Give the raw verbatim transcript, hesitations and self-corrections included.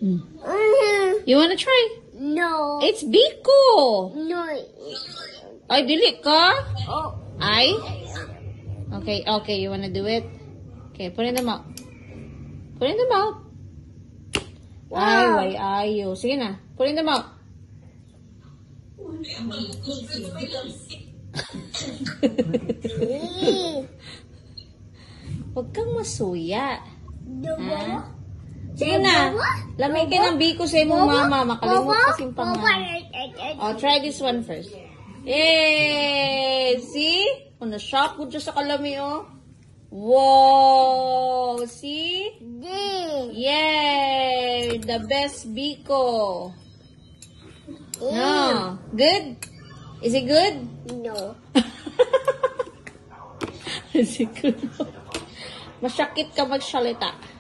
Mm. You wanna try? No. It's Biko. No. Ay, dili ka? Oh. Ay? Okay, okay. You wanna do it? Okay, put in the mouth. Put in the mouth. Wow. Ay, way ayo. Sige na. Put in the mouth. Huwag kang masuya. Ha? Sige na. Lamikin ang Biko sa imong mama. Makalimot kasing pangalan. Oh, try this one first. Yay! See? Kung na-shock ko dyan sa kalami, oh. Wow! See? Yay! The best Biko. No. Good? Is it good? No. Is it good? Masyakit ka magsalita.